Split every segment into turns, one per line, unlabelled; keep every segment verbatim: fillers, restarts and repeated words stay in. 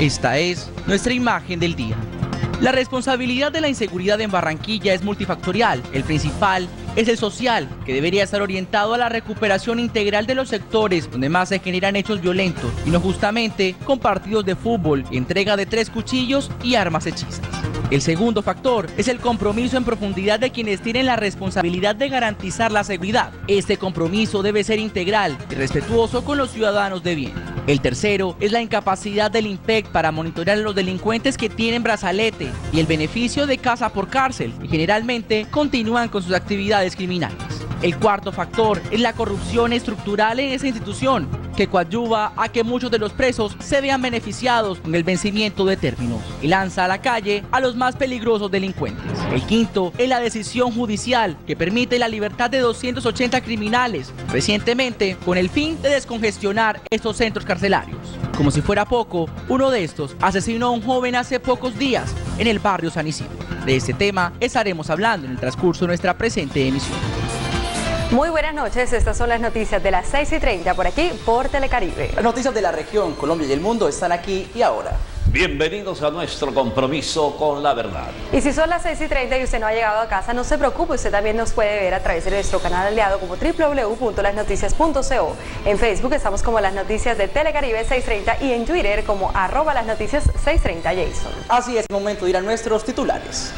Esta es nuestra imagen del día. La responsabilidad de la inseguridad en Barranquilla es multifactorial. El principal es el social, que debería estar orientado a la recuperación integral de los sectores donde más se generan hechos violentos, y no justamente con partidos de fútbol, entrega de tres cuchillos y armas hechizas. El segundo factor es el compromiso en profundidad de quienes tienen la responsabilidad de garantizar la seguridad. Este compromiso debe ser integral y respetuoso con los ciudadanos de bien. El tercero es la incapacidad del INPEC para monitorear a los delincuentes que tienen brazalete y el beneficio de casa por cárcel y generalmente continúan con sus actividades criminales. El cuarto factor es la corrupción estructural en esa institución, que coadyuva a que muchos de los presos se vean beneficiados con el vencimiento de términos y lanza a la calle a los más peligrosos delincuentes. El quinto es la decisión judicial que permite la libertad de doscientos ochenta criminales recientemente con el fin de descongestionar estos centros carcelarios. Como si fuera poco, uno de estos asesinó a un joven hace pocos días en el barrio San Isidro. De este tema estaremos hablando en el transcurso de nuestra presente emisión.
Muy buenas noches, estas son las noticias de las seis y treinta por aquí, por Telecaribe.
Las noticias de la región, Colombia y el mundo están aquí y ahora.
Bienvenidos a nuestro compromiso con la verdad.
Y si son las seis y treinta y usted no ha llegado a casa, no se preocupe, usted también nos puede ver a través de nuestro canal aliado como doble u doble u doble u punto las noticias punto co. En Facebook estamos como Las Noticias de Telecaribe seiscientos treinta y en Twitter como arroba las noticias seiscientos treinta Jason.
Así es, momento de ir a nuestros titulares.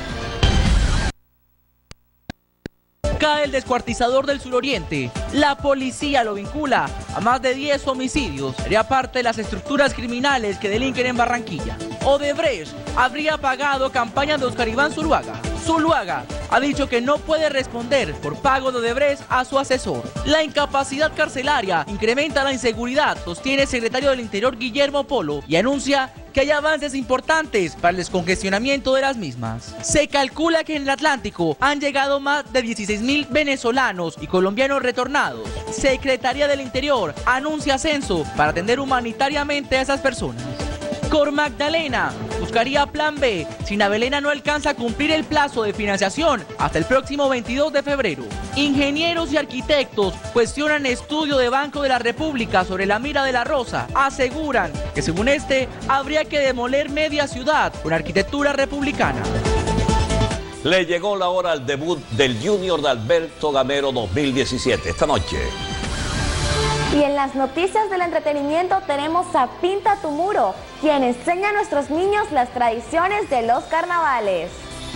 Cae el descuartizador del suroriente. La policía lo vincula a más de diez homicidios. Sería parte de las estructuras criminales que delinquen en Barranquilla. Odebrecht habría pagado campaña de Oscar Iván Zuluaga. Zuluaga ha dicho que no puede responder por pago de Odebrecht a su asesor. La incapacidad carcelaria incrementa la inseguridad, sostiene el secretario del Interior Guillermo Polo, y anuncia que hay avances importantes para el descongestionamiento de las mismas. Se calcula que en el Atlántico han llegado más de dieciséis mil venezolanos y colombianos retornados. Secretaría del Interior anuncia censo para atender humanitariamente a esas personas. Cor Magdalena buscaría plan B si Navelena no alcanza a cumplir el plazo de financiación hasta el próximo veintidós de febrero. Ingenieros y arquitectos cuestionan estudio de Banco de la República sobre la Mira de la Rosa. Aseguran que según este habría que demoler media ciudad con arquitectura republicana.
Le llegó la hora al debut del Junior de Alberto Gamero dos mil diecisiete, esta noche.
Y en las noticias del entretenimiento tenemos a Pinta tu Muro, quien enseña a nuestros niños las tradiciones de los carnavales.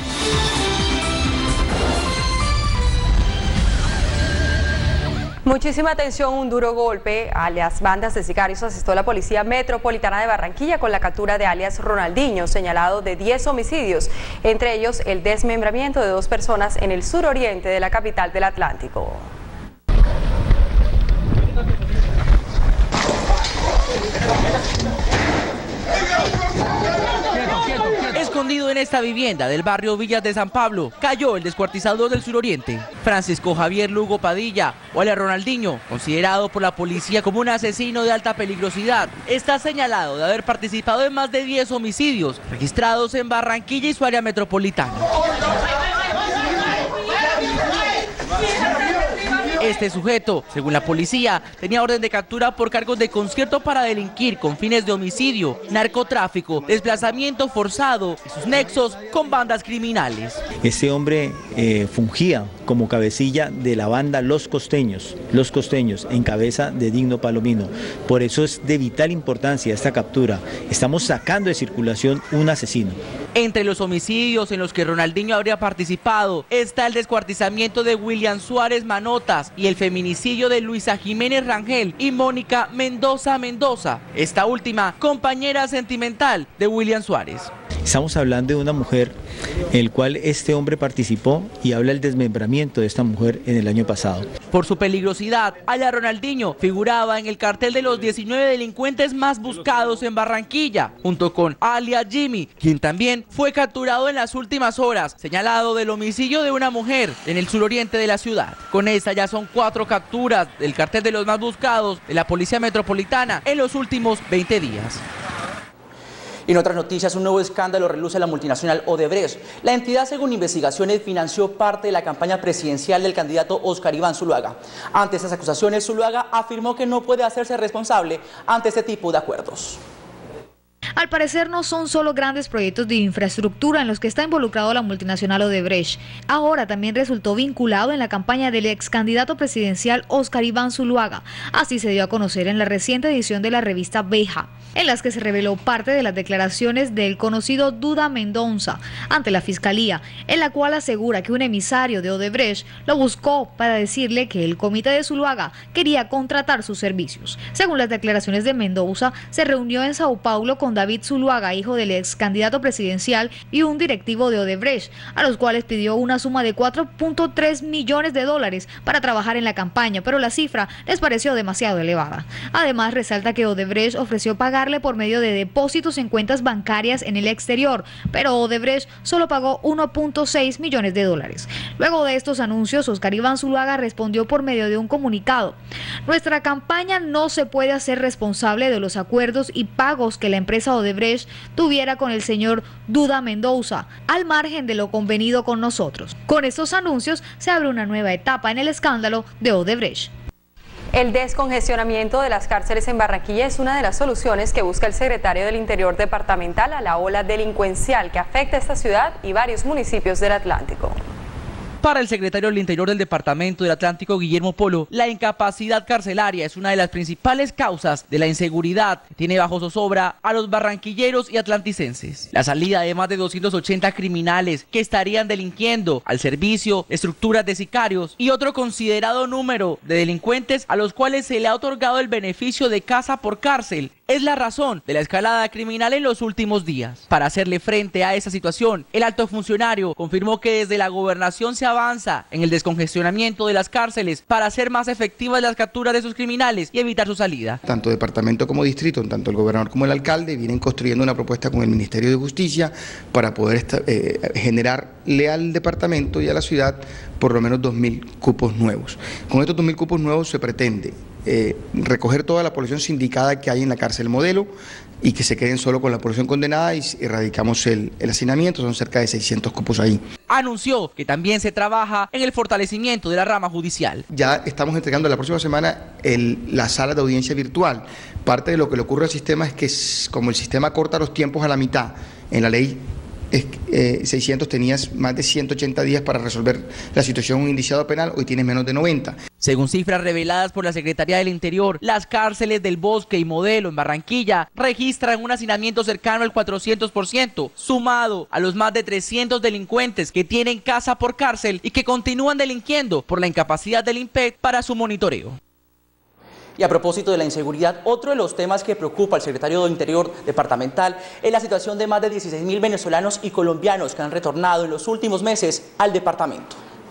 Muchísima atención, un duro golpe a las bandas de sicarios asestó la Policía Metropolitana de Barranquilla con la captura de alias Ronaldinho, señalado de diez homicidios, entre ellos el desmembramiento de dos personas en el suroriente de la capital del Atlántico.
Escondido en esta vivienda del barrio Villas de San Pablo, cayó el descuartizador del suroriente, Francisco Javier Lugo Padilla, o alias Ronaldinho, considerado por la policía como un asesino de alta peligrosidad. Está señalado de haber participado en más de diez homicidios registrados en Barranquilla y su área metropolitana. Este sujeto, según la policía, tenía orden de captura por cargos de concierto para delinquir con fines de homicidio, narcotráfico, desplazamiento forzado y sus nexos con bandas criminales.
Este hombre eh, fungía como cabecilla de la banda Los Costeños, Los Costeños, en cabeza de Digno Palomino. Por eso es de vital importancia esta captura. Estamos sacando de circulación un asesino.
Entre los homicidios en los que Ronaldinho habría participado está el descuartizamiento de William Suárez Manotas y el feminicidio de Luisa Jiménez Rangel y Mónica Mendoza Mendoza, esta última compañera sentimental de William Suárez.
Estamos hablando de una mujer en el cual este hombre participó y habla del desmembramiento de esta mujer en el año pasado.
Por su peligrosidad, alias Ronaldinho figuraba en el cartel de los diecinueve delincuentes más buscados en Barranquilla, junto con alias Jimmy, quien también fue capturado en las últimas horas, señalado del homicidio de una mujer en el suroriente de la ciudad. Con esta ya son cuatro capturas del cartel de los más buscados de la Policía Metropolitana en los últimos veinte días.
Y en otras noticias, un nuevo escándalo reluce la multinacional Odebrecht. La entidad, según investigaciones, financió parte de la campaña presidencial del candidato Oscar Iván Zuluaga. Ante estas acusaciones, Zuluaga afirmó que no puede hacerse responsable ante este tipo de acuerdos.
Al parecer no son solo grandes proyectos de infraestructura en los que está involucrado la multinacional Odebrecht. Ahora también resultó vinculado en la campaña del ex candidato presidencial Óscar Iván Zuluaga. Así se dio a conocer en la reciente edición de la revista Veja, en las que se reveló parte de las declaraciones del conocido Duda Mendoza ante la Fiscalía, en la cual asegura que un emisario de Odebrecht lo buscó para decirle que el comité de Zuluaga quería contratar sus servicios. Según las declaraciones de Mendoza, se reunió en Sao Paulo con David Zuluaga, hijo del ex candidato presidencial, y un directivo de Odebrecht, a los cuales pidió una suma de cuatro punto tres millones de dólares para trabajar en la campaña, pero la cifra les pareció demasiado elevada. Además, resalta que Odebrecht ofreció pagarle por medio de depósitos en cuentas bancarias en el exterior, pero Odebrecht solo pagó uno punto seis millones de dólares. Luego de estos anuncios, Óscar Iván Zuluaga respondió por medio de un comunicado: nuestra campaña no se puede hacer responsable de los acuerdos y pagos que la empresa Odebrecht tuviera con el señor Duda Mendoza, al margen de lo convenido con nosotros. Con estos anuncios se abre una nueva etapa en el escándalo de Odebrecht.
El descongestionamiento de las cárceles en Barranquilla es una de las soluciones que busca el secretario del Interior departamental a la ola delincuencial que afecta a esta ciudad y varios municipios del Atlántico.
Para el secretario del Interior del Departamento del Atlántico, Guillermo Polo, la incapacidad carcelaria es una de las principales causas de la inseguridad que tiene bajo zozobra a los barranquilleros y atlanticenses. La salida de más de doscientos ochenta criminales que estarían delinquiendo al servicio de estructuras de sicarios y otro considerado número de delincuentes a los cuales se le ha otorgado el beneficio de casa por cárcel es la razón de la escalada criminal en los últimos días. Para hacerle frente a esa situación, el alto funcionario confirmó que desde la gobernación se avanza en el descongestionamiento de las cárceles para hacer más efectivas las capturas de sus criminales y evitar su salida.
Tanto departamento como distrito, tanto el gobernador como el alcalde, vienen construyendo una propuesta con el Ministerio de Justicia para poder eh, generarle al departamento y a la ciudad por lo menos dos mil cupos nuevos. Con estos dos mil cupos nuevos se pretende eh, recoger toda la población sindicada que hay en la cárcel modelo y que se queden solo con la población condenada y erradicamos el, el hacinamiento, son cerca de seiscientos cupos ahí.
Anunció que también se trabaja en el fortalecimiento de la rama judicial.
Ya estamos entregando la próxima semana el, la sala de audiencia virtual. Parte de lo que le ocurre al sistema es que como el sistema corta los tiempos a la mitad, en la ley Es, eh, seiscientos tenías más de ciento ochenta días para resolver la situación de un indiciado penal, hoy tienes menos de noventa.
Según cifras reveladas por la Secretaría del Interior, las cárceles del Bosque y Modelo en Barranquilla registran un hacinamiento cercano al cuatrocientos por ciento, sumado a los más de trescientos delincuentes que tienen casa por cárcel y que continúan delinquiendo por la incapacidad del INPEC para su monitoreo.
Y a propósito de la inseguridad, otro de los temas que preocupa al secretario de Interior departamental es la situación de más de dieciséis mil venezolanos y colombianos que han retornado en los últimos meses al departamento.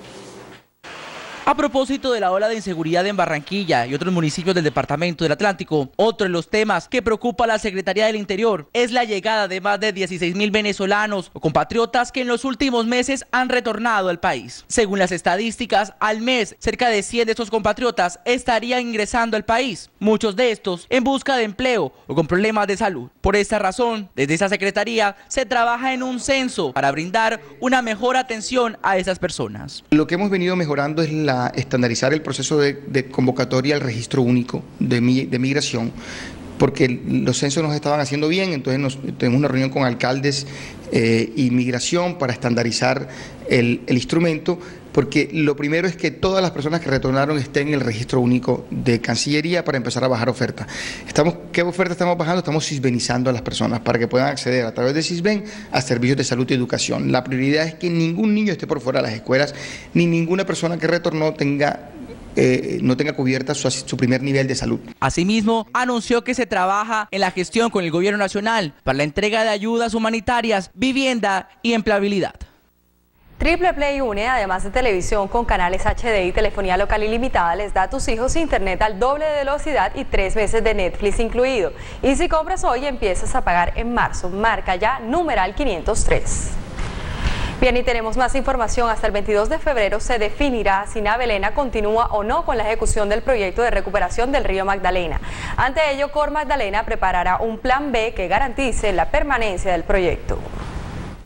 A propósito de la ola de inseguridad en Barranquilla y otros municipios del departamento del Atlántico, otro de los temas que preocupa a la Secretaría del Interior es la llegada de más de dieciséis mil venezolanos o compatriotas que en los últimos meses han retornado al país. Según las estadísticas, al mes cerca de cien de estos compatriotas estarían ingresando al país, muchos de estos en busca de empleo o con problemas de salud. Por esta razón, desde esa Secretaría se trabaja en un censo para brindar una mejor atención a esas personas.
Lo que hemos venido mejorando es la estandarizar el proceso de, de convocatoria al registro único de, mi, de migración, porque los censos nos estaban haciendo bien, entonces nos, tenemos una reunión con alcaldes eh, y migración para estandarizar el, el instrumento, porque lo primero es que todas las personas que retornaron estén en el registro único de Cancillería para empezar a bajar ofertas. Estamos, ¿qué oferta estamos bajando? Estamos sisbenizando a las personas para que puedan acceder a través de Sisben a servicios de salud y educación. La prioridad es que ningún niño esté por fuera de las escuelas, ni ninguna persona que retornó tenga Eh, no tenga cubierta su, su primer nivel de salud.
Asimismo, anunció que se trabaja en la gestión con el gobierno nacional para la entrega de ayudas humanitarias, vivienda y empleabilidad.
Triple Play une, además de televisión con canales H D y telefonía local ilimitada, les da a tus hijos internet al doble de velocidad y tres meses de Netflix incluido. Y si compras hoy, empiezas a pagar en marzo. Marca ya numeral quinientos tres. Bien, y tenemos más información. Hasta el veintidós de febrero se definirá si Navelena continúa o no con la ejecución del proyecto de recuperación del río Magdalena. Ante ello, Cor Magdalena preparará un plan B que garantice la permanencia del proyecto.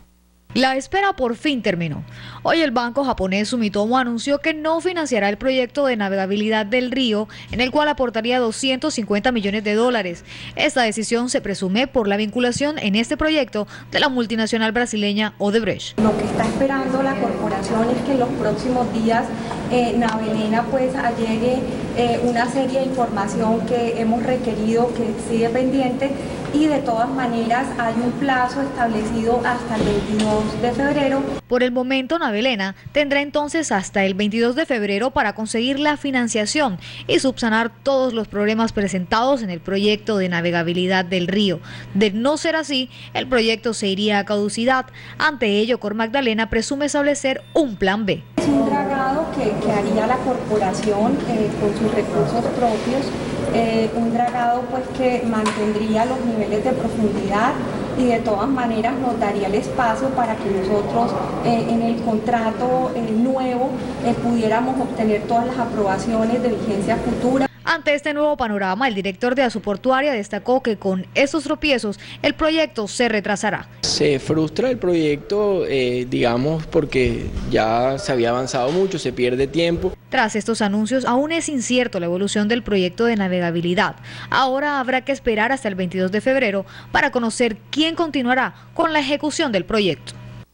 La espera por fin terminó. Hoy el banco japonés Sumitomo anunció que no financiará el proyecto de navegabilidad del río, en el cual aportaría doscientos cincuenta millones de dólares. Esta decisión se presume por la vinculación en este proyecto de la multinacional brasileña Odebrecht.
Lo que está esperando la corporación es que en los próximos días eh, Navelena pues llegue eh, una serie de información que hemos requerido, que sigue pendiente, y de todas maneras hay un plazo establecido hasta el veintidós de febrero.
Por el momento, Navelena tendrá entonces hasta el veintidós de febrero para conseguir la financiación y subsanar todos los problemas presentados en el proyecto de navegabilidad del río. De no ser así, el proyecto se iría a caducidad. Ante ello, Cor Magdalena presume establecer un plan B.
Es un dragado que, que haría la corporación eh, con sus recursos propios. Eh, un dragado pues que mantendría los niveles de profundidad y de todas maneras nos daría el espacio para que nosotros eh, en el contrato eh, nuevo eh, pudiéramos obtener todas las aprobaciones de vigencia futura.
Ante este nuevo panorama, el director de Azuportuaria destacó que con estos tropiezos el proyecto se retrasará.
Se frustra el proyecto, eh, digamos, porque ya se había avanzado mucho, se pierde tiempo.
Tras estos anuncios, aún es incierto la evolución del proyecto de navegabilidad. Ahora habrá que esperar hasta el veintidós de febrero para conocer quién continuará con la ejecución del proyecto.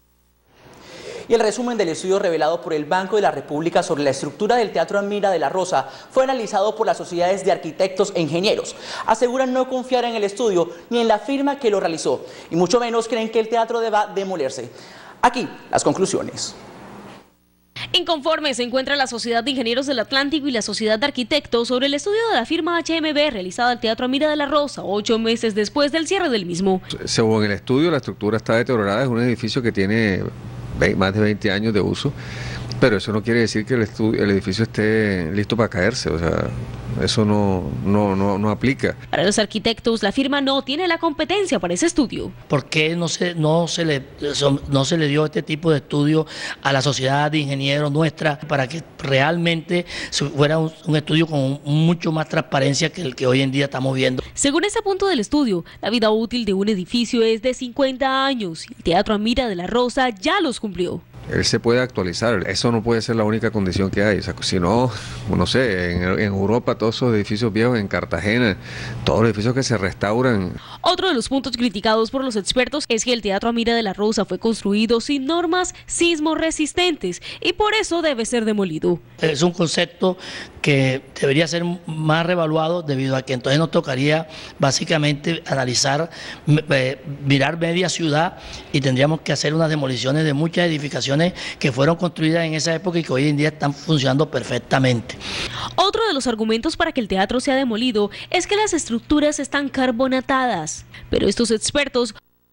Y el resumen del estudio revelado por el Banco de la República sobre la estructura del Teatro Amira de la Rosa fue analizado por las sociedades de arquitectos e ingenieros. Aseguran no confiar en el estudio ni en la firma que lo realizó, y mucho menos creen que el teatro deba demolerse. Aquí las conclusiones.
Inconformes se encuentra la Sociedad de Ingenieros del Atlántico y la Sociedad de Arquitectos sobre el estudio de la firma H M B realizada al Teatro Amira de la Rosa, ocho meses después del cierre del mismo.
Según el estudio, la estructura está deteriorada, es un edificio que tiene más de veinte años de uso, pero eso no quiere decir que el, estudio, el edificio esté listo para caerse, o sea, eso no, no, no, no aplica.
Para los arquitectos, la firma no tiene la competencia para ese estudio.
¿Por qué no se, no se, le, no se le dio este tipo de estudio a la sociedad de ingenieros nuestra para que realmente fuera un, un estudio con mucho más transparencia que el que hoy en día estamos viendo?
Según ese punto del estudio, la vida útil de un edificio es de cincuenta años y el Teatro Amira de la Rosa ya los cumplió.
Él se puede actualizar, eso no puede ser la única condición que hay, o sea, si no, no sé, en, en Europa todos esos edificios viejos, en Cartagena, todos los edificios que se restauran.
Otro de los puntos criticados por los expertos es que el Teatro Amira de la Rosa fue construido sin normas sismo resistentes y por eso debe ser demolido.
Es un concepto que debería ser más revaluado debido a que entonces nos tocaría básicamente analizar, eh, mirar media ciudad y tendríamos que hacer unas demoliciones de muchas edificaciones que fueron construidas en esa época y que hoy en día están funcionando perfectamente.
Otro de los argumentos para que el teatro sea demolido es que las estructuras están carbonatadas, pero estos expertos...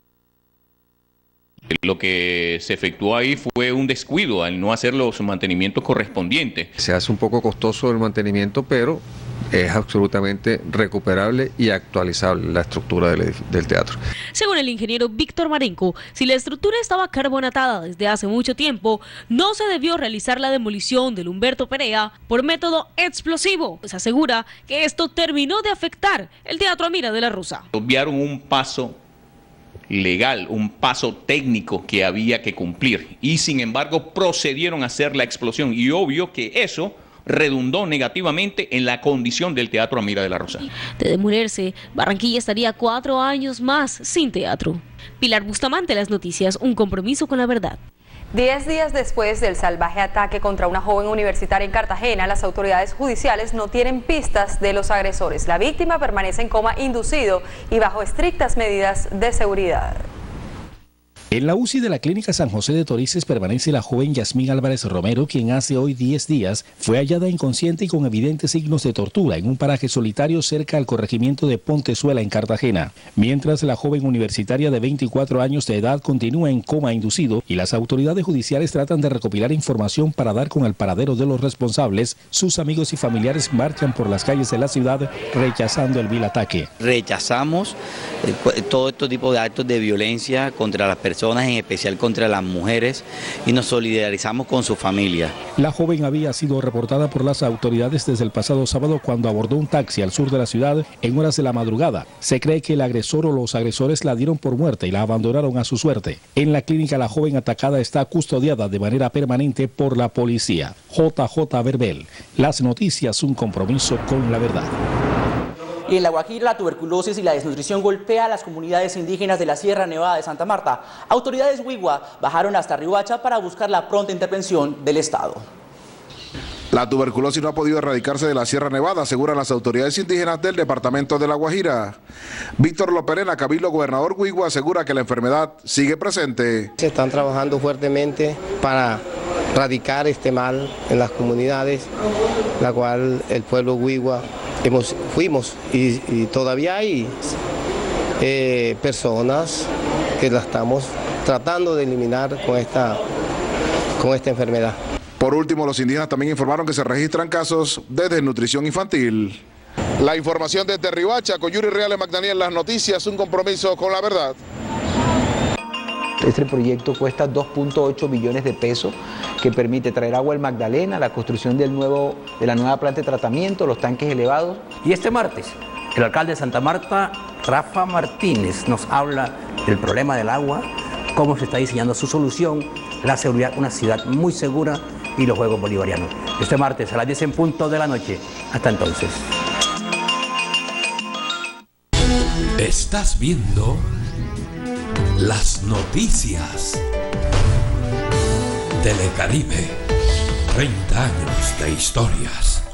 Lo que se efectuó ahí fue un descuido al no hacer los mantenimientos correspondientes.
Se hace un poco costoso el mantenimiento, pero es absolutamente recuperable y actualizable la estructura del, del teatro.
Según el ingeniero Víctor Marenco, si la estructura estaba carbonatada desde hace mucho tiempo, no se debió realizar la demolición del Humberto Perea por método explosivo, pues asegura que esto terminó de afectar el Teatro Amira de la Rosa.
Obviaron un paso legal, un paso técnico que había que cumplir y sin embargo procedieron a hacer la explosión y obvio que eso redundó negativamente en la condición del Teatro Amira de la Rosa.
De demolerse, Barranquilla estaría cuatro años más sin teatro. Pilar Bustamante, Las Noticias, un compromiso con la verdad.
Diez días después del salvaje ataque contra una joven universitaria en Cartagena, las autoridades judiciales no tienen pistas de los agresores. La víctima permanece en coma inducido y bajo estrictas medidas de seguridad.
En la U C I de la Clínica San José de Torices permanece la joven Yasmín Álvarez Romero, quien hace hoy diez días fue hallada inconsciente y con evidentes signos de tortura en un paraje solitario cerca al corregimiento de Pontezuela en Cartagena. Mientras la joven universitaria de veinticuatro años de edad continúa en coma inducido y las autoridades judiciales tratan de recopilar información para dar con el paradero de los responsables, sus amigos y familiares marchan por las calles de la ciudad rechazando el vil ataque.
Rechazamos eh, todo este tipo de actos de violencia contra las personas personas, en especial contra las mujeres, y nos solidarizamos con su familia.
La joven había sido reportada por las autoridades desde el pasado sábado cuando abordó un taxi al sur de la ciudad en horas de la madrugada. Se cree que el agresor o los agresores la dieron por muerta y la abandonaron a su suerte. En la clínica la joven atacada está custodiada de manera permanente por la policía. J J Verbel, Las Noticias, un compromiso con la verdad.
Y en La Guajira, la tuberculosis y la desnutrición golpea a las comunidades indígenas de la Sierra Nevada de Santa Marta. Autoridades Wigua bajaron hasta Riohacha para buscar la pronta intervención del Estado.
La tuberculosis no ha podido erradicarse de la Sierra Nevada, aseguran las autoridades indígenas del departamento de La Guajira. Víctor Loperena, cabildo gobernador Wigua, asegura que la enfermedad sigue presente.
Se están trabajando fuertemente para erradicar este mal en las comunidades, la cual el pueblo Wigua hemos, fuimos y, y todavía hay eh, personas que la estamos tratando de eliminar con esta, con esta enfermedad.
Por último, los indígenas también informaron que se registran casos de desnutrición infantil. La información desde Riohacha, con Yuri Reales Magdaniel, Las Noticias, un compromiso con la verdad.
Este proyecto cuesta dos punto ocho billones de pesos, que permite traer agua al Magdalena, la construcción del nuevo, de la nueva planta de tratamiento, los tanques elevados.
Y este martes, el alcalde de Santa Marta, Rafa Martínez, nos habla del problema del agua, cómo se está diseñando su solución, la seguridad, una ciudad muy segura y los Juegos Bolivarianos. Este martes a las diez en punto de la noche. Hasta entonces.
Estás viendo Las Noticias. Telecaribe, treinta años de historias.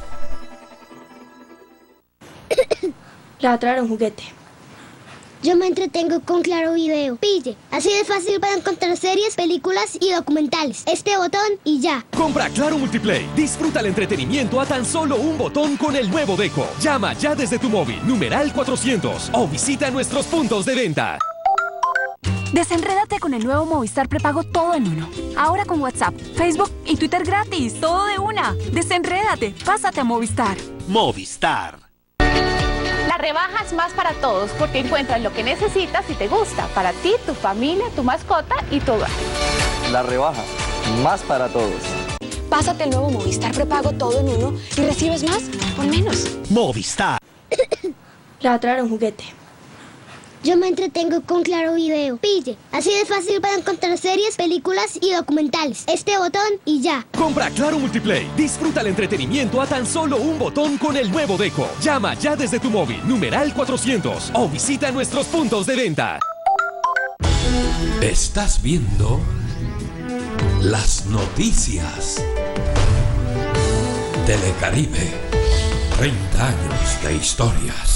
Le va a traer un juguete.
Yo me entretengo con Claro Video. Pille, así de fácil para encontrar series, películas y documentales. Este botón y ya.
Compra Claro Multiplay. Disfruta el entretenimiento a tan solo un botón con el nuevo Deco. Llama ya desde tu móvil, numeral cuatrocientos, o visita nuestros puntos de venta.
Desenrédate con el nuevo Movistar Prepago todo en uno. Ahora con WhatsApp, Facebook y Twitter gratis. Todo de una. Desenrédate. Pásate a Movistar.
Movistar.
La rebaja es más para todos porque encuentras lo que necesitas y te gusta. Para ti, tu familia, tu mascota y tu hogar.
La rebaja, más para todos.
Pásate el nuevo Movistar Prepago todo en uno y recibes más con menos.
Movistar.
Le va a traer un juguete.
Yo me entretengo con Claro Video. Pille, así de fácil para encontrar series, películas y documentales. Este botón y ya.
Compra Claro Multiplay. Disfruta el entretenimiento a tan solo un botón con el nuevo Deco. Llama ya desde tu móvil, numeral cuatrocientos, o visita nuestros puntos de venta.
Estás viendo Las Noticias. Telecaribe, treinta años de historias.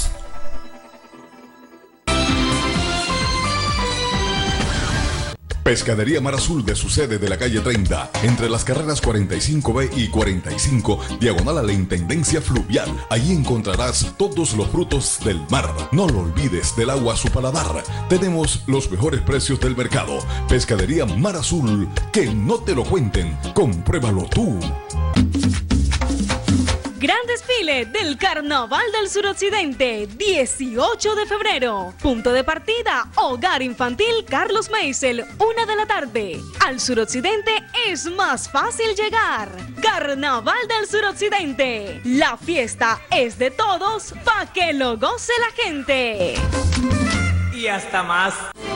Pescadería Mar Azul, de su sede de la calle treinta, entre las carreras cuarenta y cinco B y cuarenta y cinco, diagonal a la Intendencia Fluvial. Allí encontrarás todos los frutos del mar. No lo olvides, del agua a su paladar. Tenemos los mejores precios del mercado. Pescadería Mar Azul, que no te lo cuenten, compruébalo tú.
Gran desfile del Carnaval del Suroccidente, dieciocho de febrero. Punto de partida, Hogar Infantil Carlos Meisel, una de la tarde. Al Suroccidente es más fácil llegar. Carnaval del Suroccidente. La fiesta es de todos, pa' que lo goce la gente.
Y hasta más.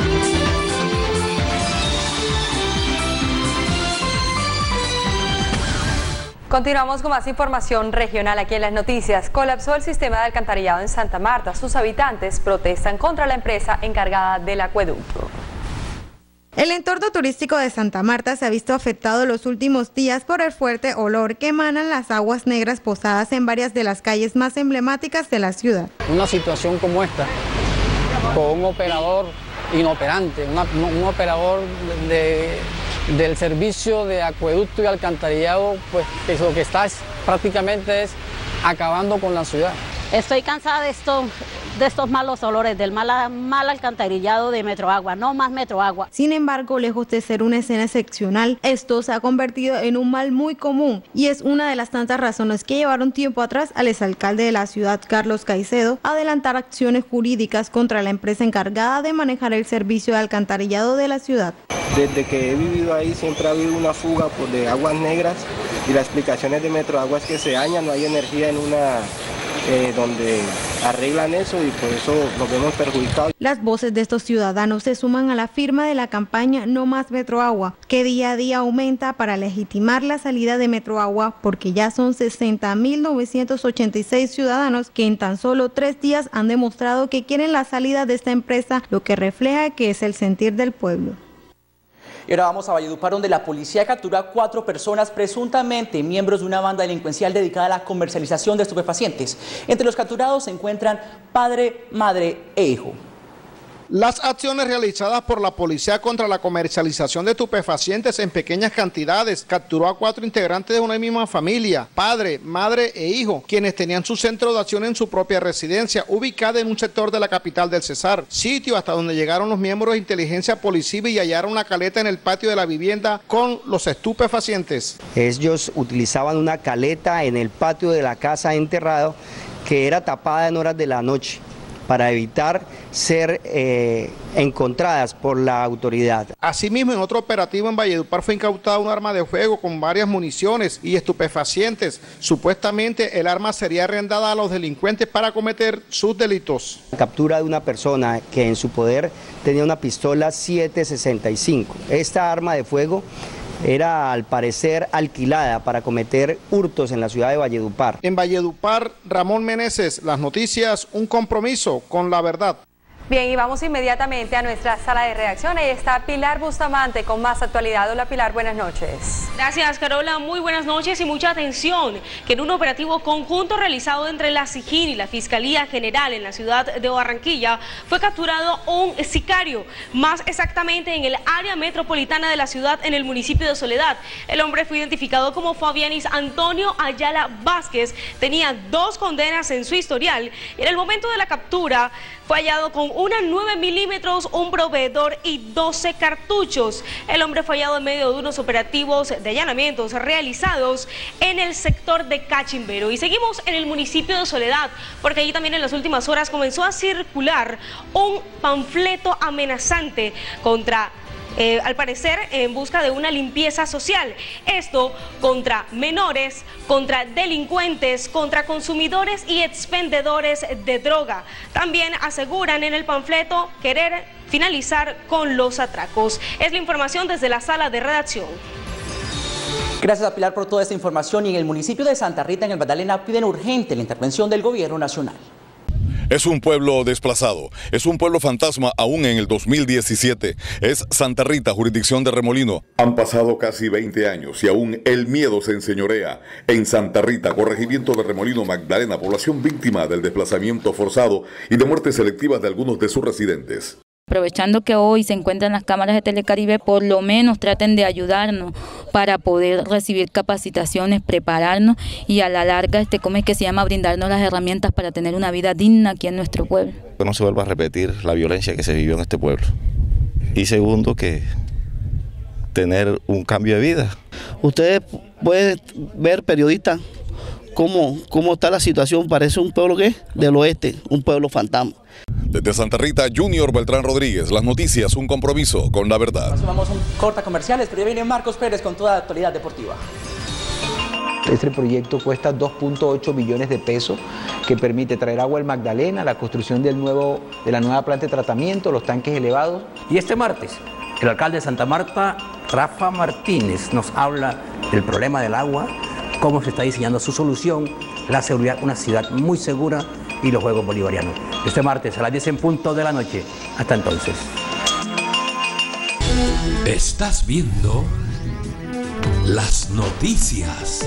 Continuamos con más información regional aquí en las noticias. Colapsó el sistema de alcantarillado en Santa Marta. Sus habitantes protestan contra la empresa encargada del acueducto.
El entorno turístico de Santa Marta se ha visto afectado los últimos días por el fuerte olor que emanan las aguas negras posadas en varias de las calles más emblemáticas de la ciudad.
Una situación como esta, con un operador inoperante, una, un operador de... del servicio de acueducto y alcantarillado, pues es lo que está es, prácticamente es acabando con la ciudad.
Estoy cansada de estos, de estos malos olores, del mal, mal alcantarillado de Metroagua, no más Metroagua.
Sin embargo, lejos de ser una escena excepcional, esto se ha convertido en un mal muy común y es una de las tantas razones que llevaron tiempo atrás al exalcalde de la ciudad, Carlos Caicedo, a adelantar acciones jurídicas contra la empresa encargada de manejar el servicio de alcantarillado de la ciudad.
Desde que he vivido ahí siempre ha habido una fuga por de aguas negras y las explicaciones de Metroagua es que se daña, no hay energía en una eh, donde arreglan eso y por eso nos vemos perjudicados.
Las voces de estos ciudadanos se suman a la firma de la campaña No Más Metroagua, que día a día aumenta para legitimar la salida de Metroagua, porque ya son sesenta mil novecientos ochenta y seis ciudadanos que en tan solo tres días han demostrado que quieren la salida de esta empresa, lo que refleja que es el sentir del pueblo.
Y ahora vamos a Valledupar, donde la policía capturó a cuatro personas presuntamente miembros de una banda delincuencial dedicada a la comercialización de estupefacientes. Entre los capturados se encuentran padre, madre e hijo.
Las acciones realizadas por la policía contra la comercialización de estupefacientes en pequeñas cantidades capturó a cuatro integrantes de una misma familia, padre, madre e hijo, quienes tenían su centro de acción en su propia residencia, ubicada en un sector de la capital del Cesar, sitio hasta donde llegaron los miembros de inteligencia policiva y hallaron una caleta en el patio de la vivienda con los estupefacientes.
Ellos utilizaban una caleta en el patio de la casa enterrado que era tapada en horas de la noche, para evitar ser eh, encontradas por la autoridad.
Asimismo, en otro operativo en Valledupar fue incautada un arma de fuego con varias municiones y estupefacientes. Supuestamente el arma sería arrendada a los delincuentes para cometer sus delitos.
La captura de una persona que en su poder tenía una pistola siete sesenta y cinco. Esta arma de fuego era al parecer alquilada para cometer hurtos en la ciudad de Valledupar.
En Valledupar, Ramón Meneses, las noticias, un compromiso con la verdad.
Bien, y vamos inmediatamente a nuestra sala de redacción. Ahí está Pilar Bustamante con más actualidad. Hola Pilar, buenas noches.
Gracias Carola, muy buenas noches y mucha atención, que en un operativo conjunto realizado entre la SIJIN y la Fiscalía General en la ciudad de Barranquilla fue capturado un sicario, más exactamente en el área metropolitana de la ciudad, en el municipio de Soledad. El hombre fue identificado como Fabianis Antonio Ayala Vázquez, tenía dos condenas en su historial y en el momento de la captura fue hallado con una nueve milímetros, un proveedor y doce cartuchos. El hombre fue hallado en medio de unos operativos de allanamientos realizados en el sector de Cachimbero. Y seguimos en el municipio de Soledad, porque allí también en las últimas horas comenzó a circular un panfleto amenazante contra Eh, al parecer en busca de una limpieza social. Esto contra menores, contra delincuentes, contra consumidores y expendedores de droga. También aseguran en el panfleto querer finalizar con los atracos. Es la información desde la sala de redacción.
Gracias a Pilar por toda esta información. Y en el municipio de Santa Rita, en el Magdalena, piden urgente la intervención del gobierno nacional.
Es un pueblo desplazado, es un pueblo fantasma aún en el dos mil diecisiete. Es Santa Rita, jurisdicción de Remolino.
Han pasado casi veinte años y aún el miedo se enseñorea. En Santa Rita, corregimiento de Remolino, Magdalena, población víctima del desplazamiento forzado y de muertes selectivas de algunos de sus residentes.
Aprovechando que hoy se encuentran las cámaras de Telecaribe, por lo menos traten de ayudarnos para poder recibir capacitaciones, prepararnos y a la larga, este, ¿cómo es que se llama? Brindarnos las herramientas para tener una vida digna aquí en nuestro pueblo.
Que no se vuelva a repetir la violencia que se vivió en este pueblo. Y segundo, que tener un cambio de vida.
Ustedes pueden ver, periodistas, cómo, cómo está la situación. Parece un pueblo que del oeste, un pueblo fantasma.
Desde Santa Rita, Junior Beltrán Rodríguez, las noticias, un compromiso con la verdad.
Nos vamos a un corte comerciales, pero ya viene Marcos Pérez con toda la actualidad deportiva.
Este proyecto cuesta dos punto ocho billones de pesos, que permite traer agua al Magdalena, la construcción del nuevo, de la nueva planta de tratamiento, los tanques elevados.
Y este martes, el alcalde de Santa Marta, Rafa Martínez, nos habla del problema del agua, cómo se está diseñando su solución, la seguridad, una ciudad muy segura y los Juegos Bolivarianos. Este martes a las diez en punto de la noche. Hasta entonces.
Estás viendo las noticias.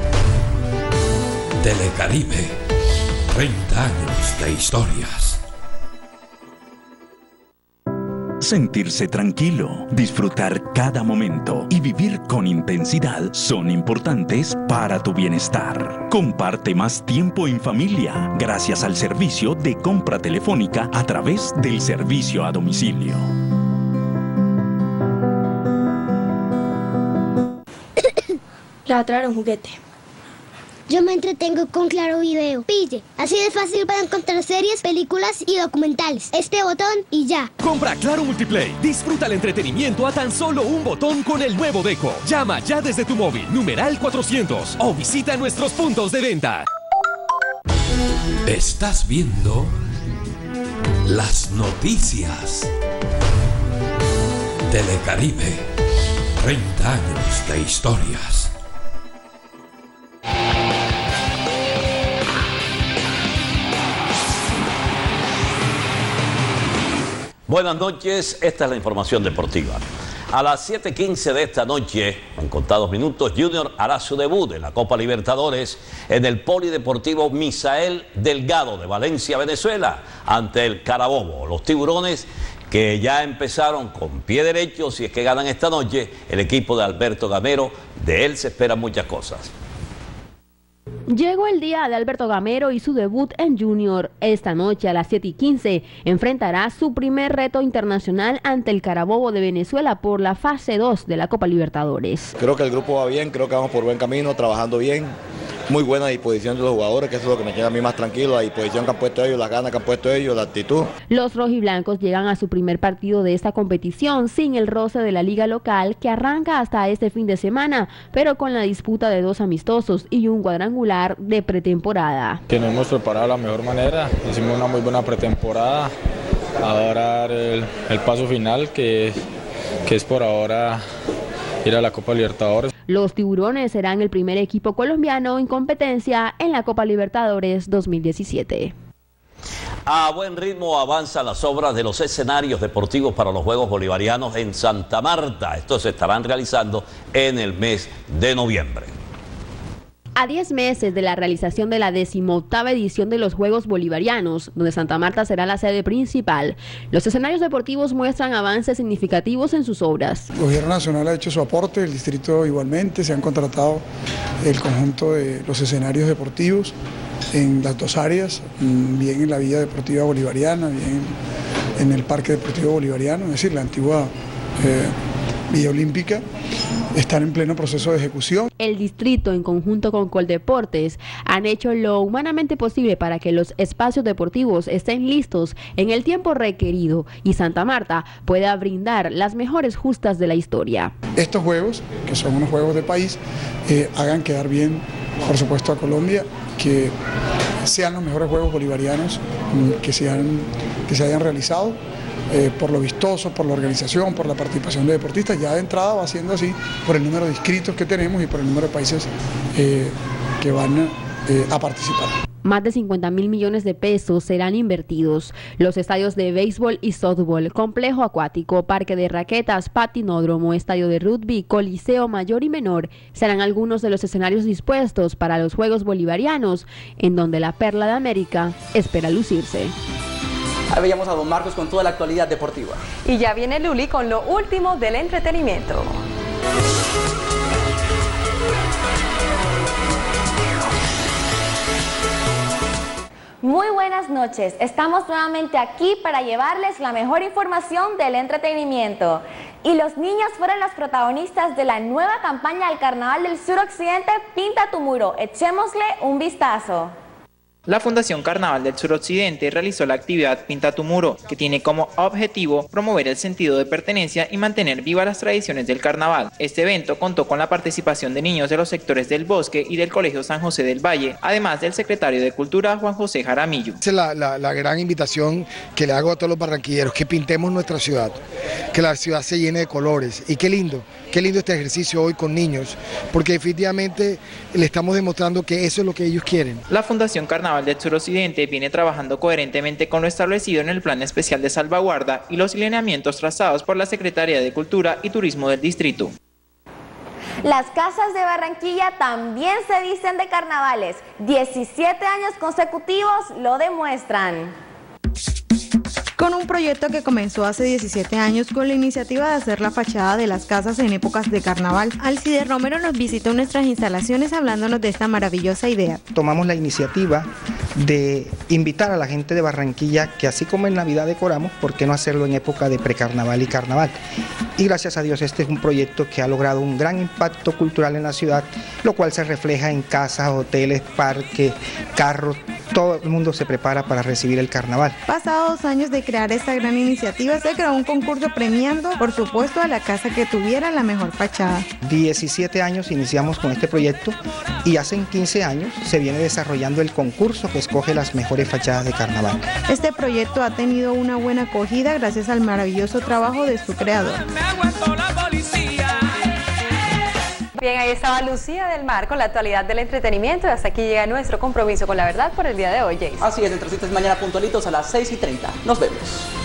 Telecaribe, treinta años de historias.
Sentirse tranquilo, disfrutar cada momento y vivir con intensidad son importantes para tu bienestar. Comparte más tiempo en familia gracias al servicio de compra telefónica a través del servicio a domicilio.
Le va a traer un juguete.
Yo me entretengo con Claro Video. Pille, así de fácil para encontrar series, películas y documentales. Este botón y ya.
Compra Claro Multiplay. Disfruta el entretenimiento a tan solo un botón con el nuevo Deco. Llama ya desde tu móvil, numeral cuatrocientos, o visita nuestros puntos de venta.
Estás viendo las noticias. Telecaribe, treinta años de historias.
Buenas noches, esta es la información deportiva. A las siete quince de esta noche, en contados minutos, Junior hará su debut en la Copa Libertadores en el Polideportivo Misael Delgado de Valencia, Venezuela, ante el Carabobo. Los tiburones que ya empezaron con pie derecho, si es que ganan esta noche, el equipo de Alberto Gamero, de él se esperan muchas cosas.
Llegó el día de Alberto Gamero y su debut en Junior. Esta noche a las siete y quince enfrentará su primer reto internacional ante el Carabobo de Venezuela por la fase dos de la Copa Libertadores.
Creo que el grupo va bien, creo que vamos por buen camino, trabajando bien. Muy buena disposición de los jugadores, que eso es lo que me queda a mí más tranquilo, la disposición que han puesto ellos, las ganas que han puesto ellos, la actitud.
Los rojiblancos llegan a su primer partido de esta competición sin el roce de la liga local que arranca hasta este fin de semana, pero con la disputa de dos amistosos y un cuadrangular de pretemporada.
Que nos hemos preparado de la mejor manera, hicimos una muy buena pretemporada, ahora el, el paso final que, que es por ahora ir a la Copa Libertadores.
Los tiburones serán el primer equipo colombiano en competencia en la Copa Libertadores dos mil diecisiete.
A buen ritmo avanzan las obras de los escenarios deportivos para los Juegos Bolivarianos en Santa Marta. Estos se estarán realizando en el mes de noviembre.
A diez meses de la realización de la decimoctava edición de los Juegos Bolivarianos, donde Santa Marta será la sede principal, los escenarios deportivos muestran avances significativos en sus obras.
El Gobierno Nacional ha hecho su aporte, el distrito igualmente, se han contratado el conjunto de los escenarios deportivos en las dos áreas, bien en la Villa Deportiva Bolivariana, bien en el Parque Deportivo Bolivariano, es decir, la antigua eh, Villa Olímpica. Están en pleno proceso de ejecución.
El distrito, en conjunto con Coldeportes, han hecho lo humanamente posible para que los espacios deportivos estén listos en el tiempo requerido y Santa Marta pueda brindar las mejores justas de la historia.
Estos juegos, que son unos juegos de país, eh, hagan quedar bien, por supuesto, a Colombia, que sean los mejores juegos bolivarianos que se, han, que se hayan realizado. Eh, por lo vistoso, por la organización, por la participación de deportistas, ya de entrada va siendo así por el número de inscritos que tenemos y por el número de países eh, que van eh, a participar.
Más de cincuenta mil millones de pesos serán invertidos. Los estadios de béisbol y softball, complejo acuático, parque de raquetas, patinódromo, estadio de rugby, coliseo mayor y menor serán algunos de los escenarios dispuestos para los Juegos Bolivarianos, en donde la Perla de América espera lucirse.
Ahí veíamos a don Marcos con toda la actualidad deportiva.
Y ya viene Luli con lo último del entretenimiento.
Muy buenas noches, estamos nuevamente aquí para llevarles la mejor información del entretenimiento. Y los niños fueron los protagonistas de la nueva campaña del Carnaval del Suroccidente Pinta tu Muro. Echémosle un vistazo.
La Fundación Carnaval del Suroccidente realizó la actividad Pinta tu Muro, que tiene como objetivo promover el sentido de pertenencia y mantener vivas las tradiciones del carnaval. Este evento contó con la participación de niños de los sectores del Bosque y del Colegio San José del Valle, además del secretario de Cultura, Juan José Jaramillo.
Esa es la, la, la gran invitación que le hago a todos los barranquilleros, que pintemos nuestra ciudad, que la ciudad se llene de colores. Y qué lindo, qué lindo este ejercicio hoy con niños, porque definitivamente le estamos demostrando que eso es lo que ellos quieren.
La Fundación Carnaval del Suroccidente viene trabajando coherentemente con lo establecido en el Plan Especial de Salvaguarda y los lineamientos trazados por la Secretaría de Cultura y Turismo del distrito.
Las casas de Barranquilla también se visten de carnavales. diecisiete años consecutivos lo demuestran.
con un proyecto que comenzó hace diecisiete años con la iniciativa de hacer la fachada de las casas en épocas de carnaval. Alcides Romero nos visitó nuestras instalaciones hablándonos de esta maravillosa idea.
Tomamos la iniciativa de invitar a la gente de Barranquilla que así como en Navidad decoramos, ¿por qué no hacerlo en época de precarnaval y carnaval? Y gracias a Dios este es un proyecto que ha logrado un gran impacto cultural en la ciudad, lo cual se refleja en casas, hoteles, parques, carros. Todo el mundo se prepara para recibir el carnaval.
Pasados dos años de crear esta gran iniciativa, se creó un concurso premiando, por supuesto, a la casa que tuviera la mejor fachada.
diecisiete años iniciamos con este proyecto y hace quince años se viene desarrollando el concurso que escoge las mejores fachadas de carnaval.
Este proyecto ha tenido una buena acogida gracias al maravilloso trabajo de su creador.
Bien, ahí estaba Lucía del Mar con la actualidad del entretenimiento y hasta aquí llega nuestro compromiso con la verdad por el día de hoy, Jason.
Así es, nuestras citas mañana puntualitos a las seis y treinta. Nos vemos.